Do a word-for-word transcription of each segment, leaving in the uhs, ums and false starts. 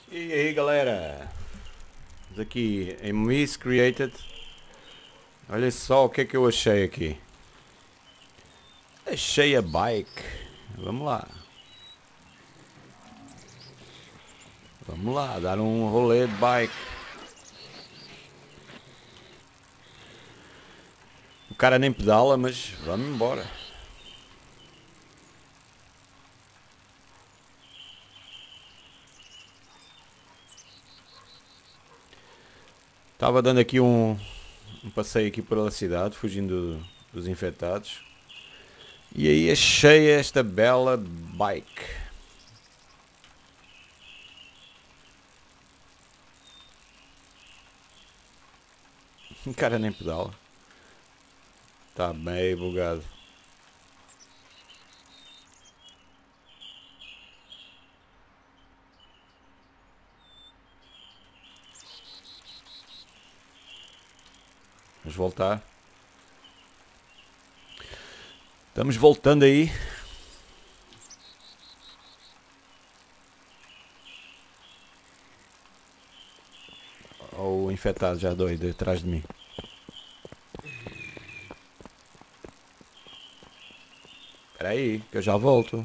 E aí galera, estamos aqui em Miscreated. Olha só o que é que eu achei aqui. Achei a bike. Vamos lá. Vamos lá, dar um rolê de bike. O cara nem pedala, mas vamos embora. Estava dando aqui um, um passeio aqui pela cidade, fugindo dos infectados. E aí achei esta bela bike. O cara nem pedala. Está meio bugado. Vamos voltar. Estamos voltando aí. O infectado já doido atrás de mim. Espera aí, que eu já volto.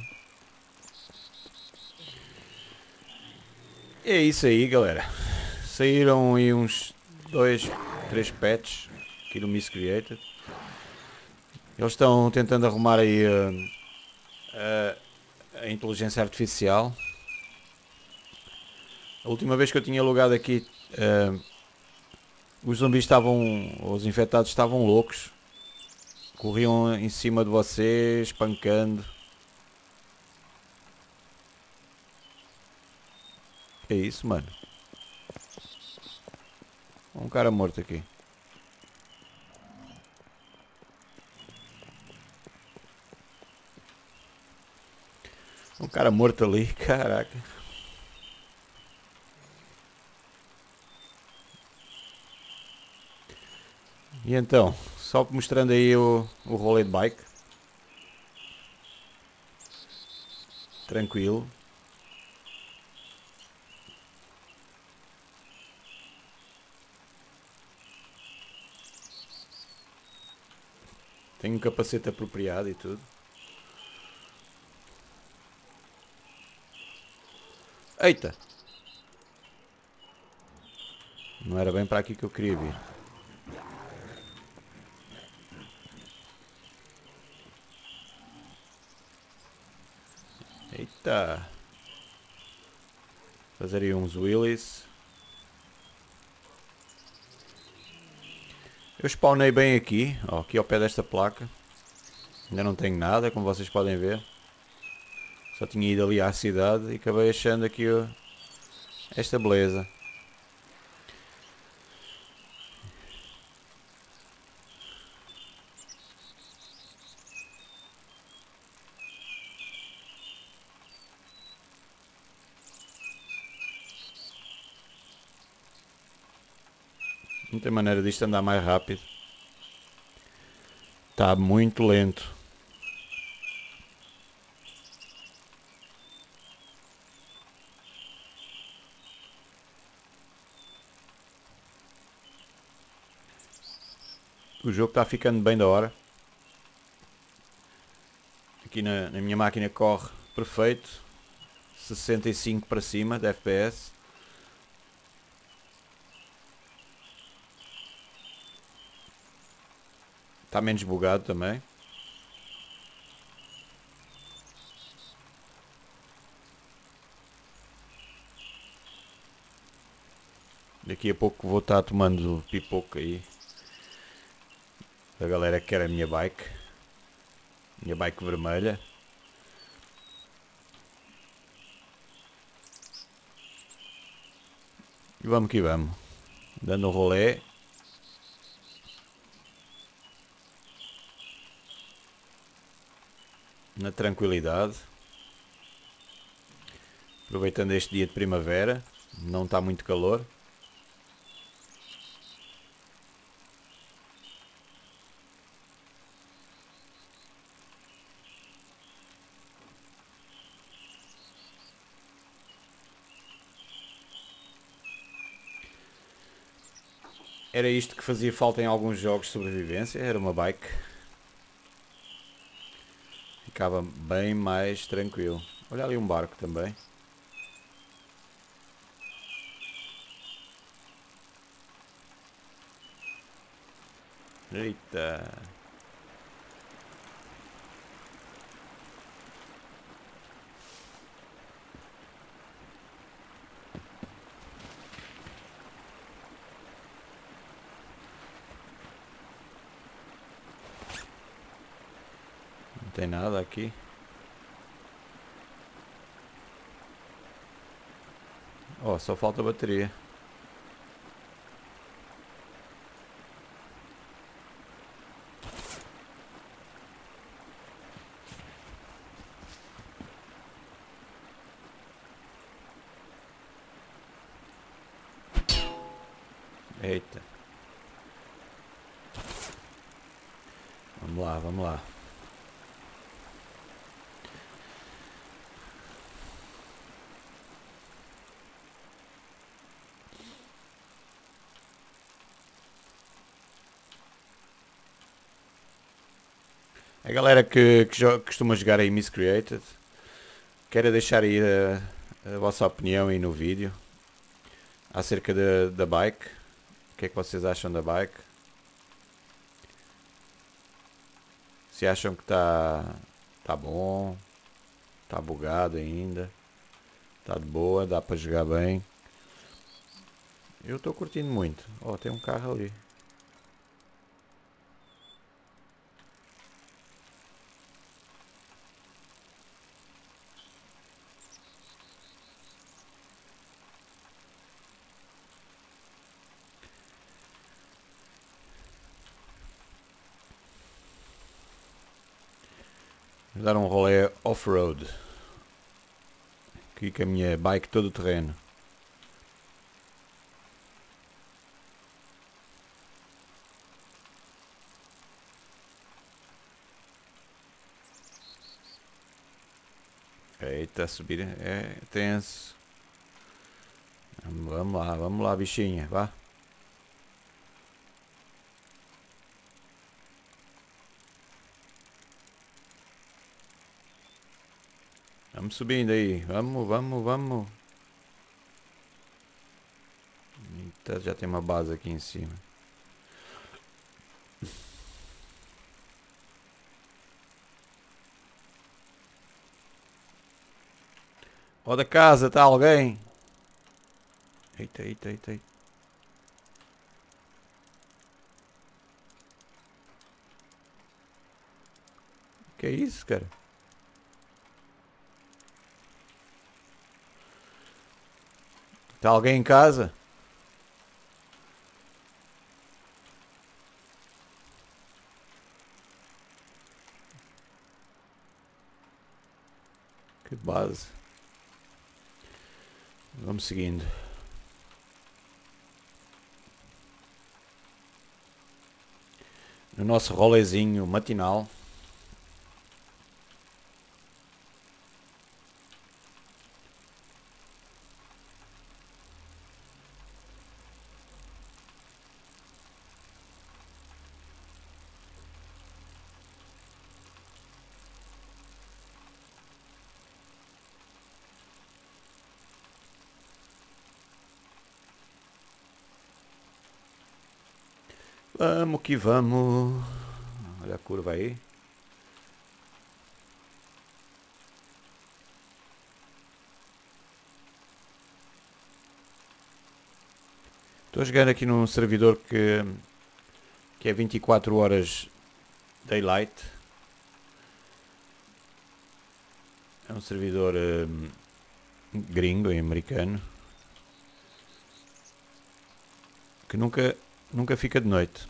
E é isso aí, galera. Saíram aí uns dois, três patches aqui no Miscreated. Eles estão tentando arrumar aí uh, a, a inteligência artificial. A última vez que eu tinha logado aqui, uh, os zumbis estavam, os infectados estavam loucos. Corriam em cima de você, espancando. Que é isso, mano? Um cara morto aqui. Um cara morto ali, caraca. E então, só mostrando aí o, o rolê de bike. Tranquilo. Tenho um capacete apropriado e tudo. Eita! Não era bem para aqui que eu queria vir. Eita! Fazer aí uns wheelies. Eu spawnei bem aqui, ó, aqui ao pé desta placa. Ainda não tenho nada, como vocês podem ver. Só tinha ido ali à cidade e acabei achando aqui ó, esta beleza. Não tem maneira disto andar mais rápido. Está muito lento. O jogo está ficando bem da hora. Aqui na, na minha máquina corre perfeito. sessenta e cinco para cima de F P S. Está menos bugado também. Daqui a pouco vou estar tomando pipoca aí. A galera que quer a minha bike. Minha bike vermelha. E vamos que vamos. Dando um rolê. Na tranquilidade. Aproveitando este dia de primavera. Não está muito calor. Era isto que fazia falta em alguns jogos de sobrevivência, era uma bike. Ficava bem mais tranquilo. Olha ali um barco também. Eita. Não tem nada aqui. Oh, só falta bateria. Eita. Vamos lá, vamos lá. A galera que, que jo- costuma jogar aí Miscreated, quero deixar aí a, a vossa opinião aí no vídeo acerca da, da bike. O que é que vocês acham da bike? Se acham que está tá bom, está bugado ainda, está de boa, dá para jogar bem. Eu estou curtindo muito. Oh, tem um carro ali. Vou dar um rolê off-road. Aqui com a minha bike todo o terreno. Eita, subir é tenso. Vamos lá, vamos lá, bichinha, vá. Vamos subindo aí, vamos, vamos, vamos. Eita, já tem uma base aqui em cima. Ó da casa, tá alguém? Eita, eita, eita, eita. Que é isso, cara? Tá alguém em casa? Que base. Vamos seguindo. No nosso rolezinho matinal. Vamos que vamos. Olha a curva aí. Estou jogando aqui num servidor que, que é vinte e quatro horas daylight. É um servidor um, gringo e americano que nunca, nunca fica de noite.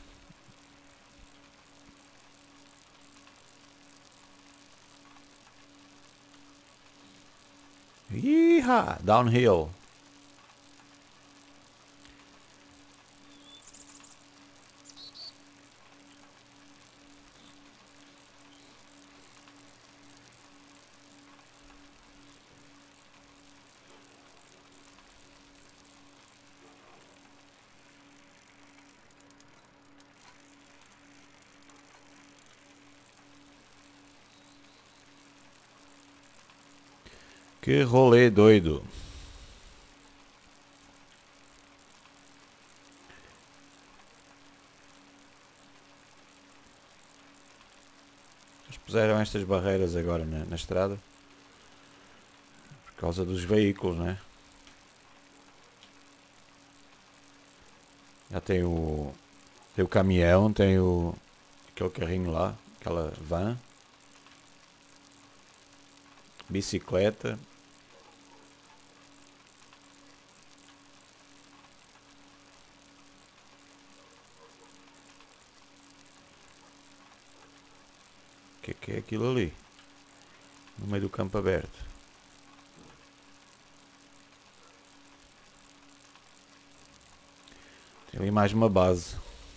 Iha! Downhill. Que rolê doido. Eles puseram estas barreiras agora na, na estrada. Por causa dos veículos, né? Já tem o... Tem o caminhão, tem o... Aquele carrinho lá. Aquela van. Bicicleta. O que é que é aquilo ali? No meio do campo aberto. Tem ali mais uma base.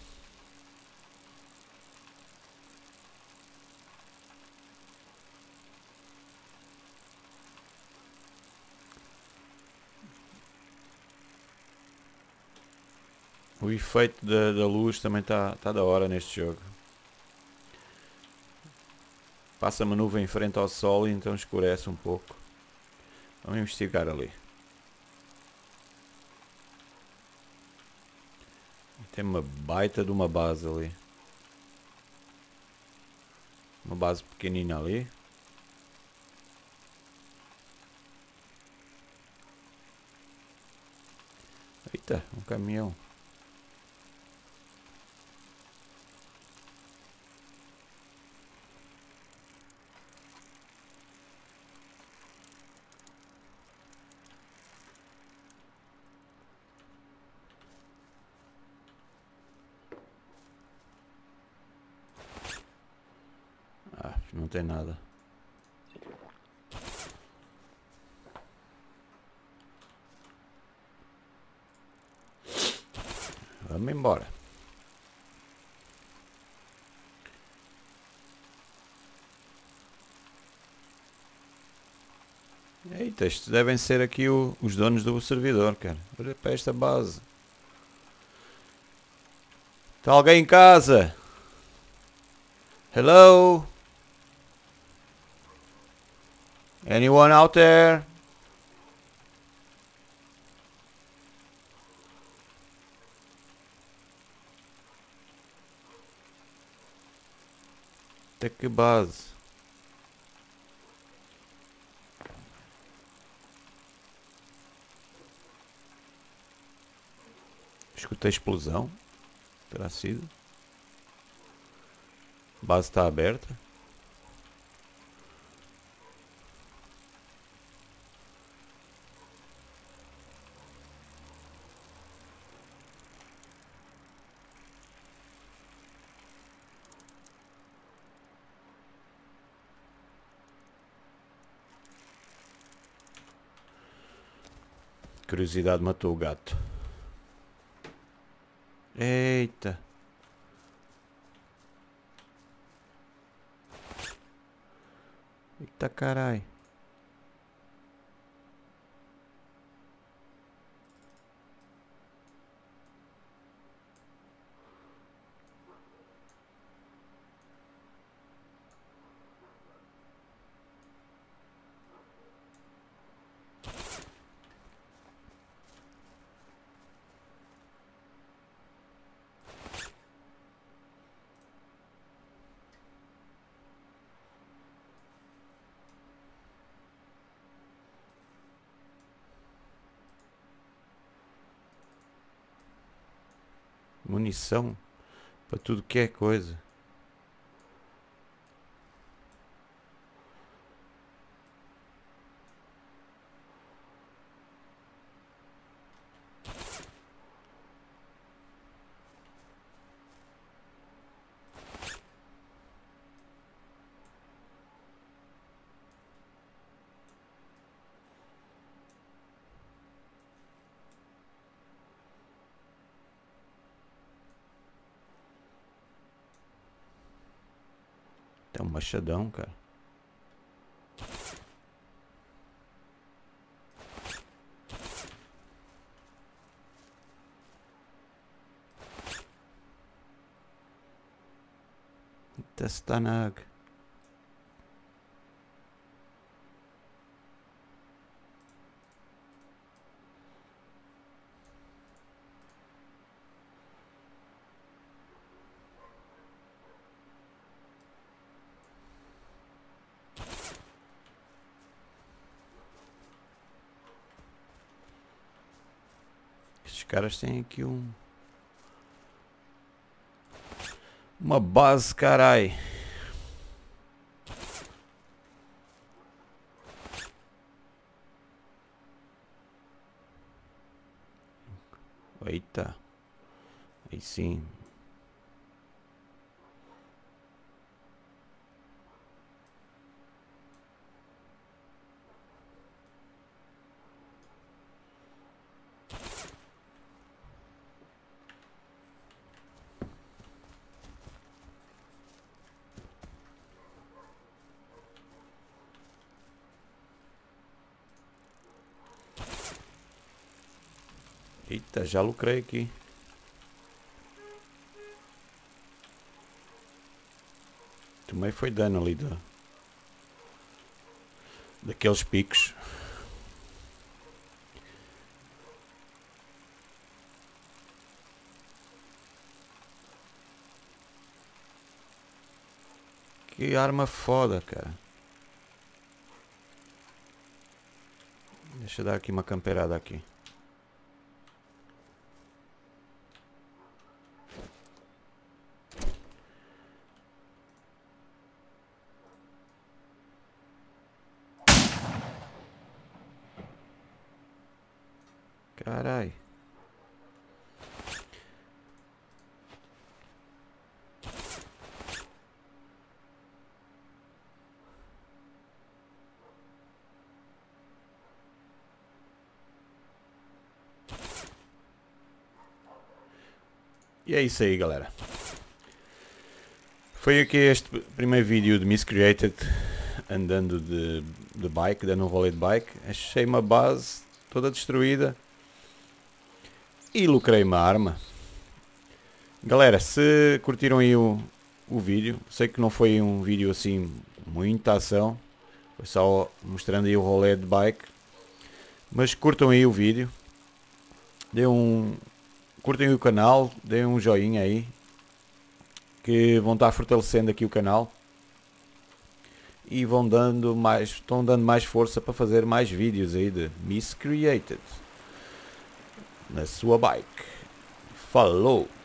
O efeito da, da luz também está tá da hora neste jogo. Passa uma nuvem em frente ao sol e então escurece um pouco. Vamos investigar ali. Tem uma baita de uma base ali. Uma base pequenina ali. Eita, um caminhão. Ah, não tem nada. Vamos embora. Eita, estes devem ser aqui o, os donos do servidor, cara. Olha para esta base. Está alguém em casa? Hello? Anyone out there? Até que base? Escutei explosão. Terá sido. A base está aberta. Curiosidade matou o gato. Eita. Eita carai. Munição para tudo que é coisa. Tem um machadão, cara. Até está na água. Estes caras têm aqui um... uma base, carai. Eita. Aí sim. Eita, já lucrei aqui. Tomei foi dano ali do... daqueles picos. Que arma foda, cara. Deixa eu dar aqui uma camperada aqui. Carai. E é isso aí, galera. Foi aqui este primeiro vídeo de Miscreated andando de, de bike, dando um rolê de bike. Achei uma base toda destruída e lucrei uma arma. Galera, se curtiram aí o, o vídeo, sei que não foi um vídeo assim muita ação, foi só mostrando aí o rolê de bike, mas curtam aí o vídeo, dê um, curtem o canal, deem um joinha aí, que vão estar fortalecendo aqui o canal e vão dando mais, estão dando mais força para fazer mais vídeos aí de Miscreated na sua bike. Falou!